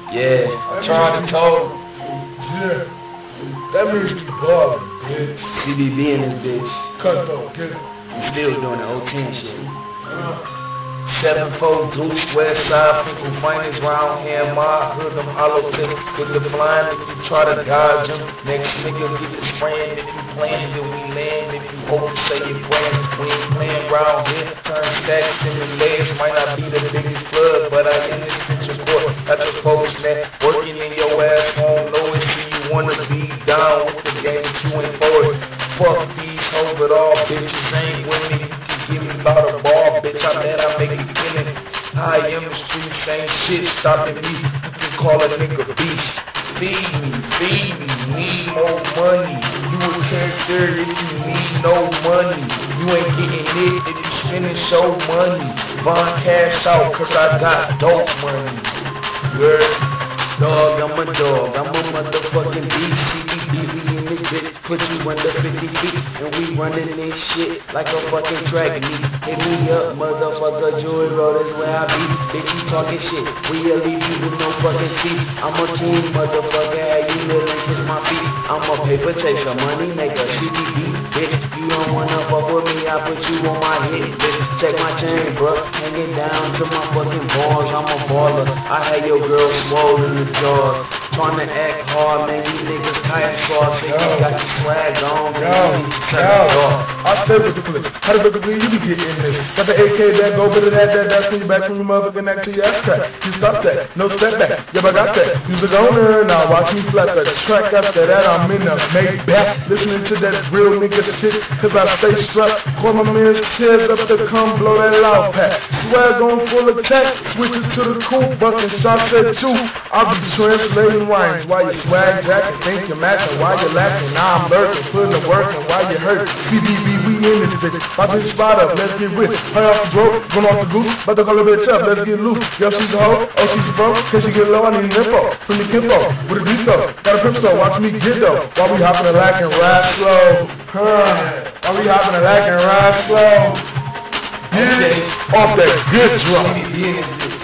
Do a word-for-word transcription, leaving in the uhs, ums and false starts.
Yeah, I tried to tell him. Yeah. That means you ballin', bitch. C B B in this bitch. Cut though, get it. We still doing the O ten shit. Uh. seven four Deuce, West Side, people finest round here, my hood, them hollow tips with the blind. If you try to dodge them, next nigga get the spraying. If you playing, then we land. If you hope, say you're praying. We ain't playing round here. Turn stacks in the legs, might not be the biggest club, but I in this picture court. Got the folks that working in your ass, won't know it. See you wanna be down with the game that you ain't for it. Fuck these hoes, but all bitches ain't with me. Give me about a ball, bitch, I bet I make it killing. I am the streets, ain't shit stopping me. You can call a nigga beast. Feed me, feed me, need more money. You a character if you need no money. You ain't getting it if you spending show money. Von cash out, cause I got dope money. Yeah. Dog, I'm a dog, I'm a motherfucking beast. C B B, we in this bitch, put you under fifty feet. And we running this shit like a fucking track meet. Hit me up, motherfucker, Joy Road is where I be. Bitch, you talking shit, we'll leave you with no fucking seat. I'm a king, motherfucker, how you living, kiss my feet. I'm a paper chaser, money maker, C B B, bitch. You don't wanna fuck with me, I put you on my hit, bitch. Check my chain, bruh, hanging down to my fucking balls. I'm a baller, I had your girl swollen in the jaws. Tryna act hard, man, you niggas tight sauce. Think you got your swag on, man. Yo, yo, I stay with the clip. How the fuck you be getting in this? Got the A K back, go over to that, that, that's when you back from your motherfucking neck to your ass crack. You stop that, no step back. Yeah, but I got that. Music on her now, watch me flap that track after that. I'm in the make back, listening to that real nigga shit, cause I stay strapped. Call my man's chairs up to come blow that loud pack. Swag on full of tech, switches to the cool, bucking shots at you. I'll be translating rhymes while you swag jacket, think you're matching while you're laughing. Now I'm lurking, putting the work in while you hurt. C B B, we in this bitch. Watch this spot up, let's get rich. High off the broke, run off the goose, about to call a bitch up, let's get loose. Yo, she's a hoe, oh she's a pro, can she get low, I need an info. From the Kimbo, with a beat though, got a pimp store, watch me get though. While we hopping a lack and ride slow. Huh, while we hopping a lack and ride slow. Yeah, off that good drum.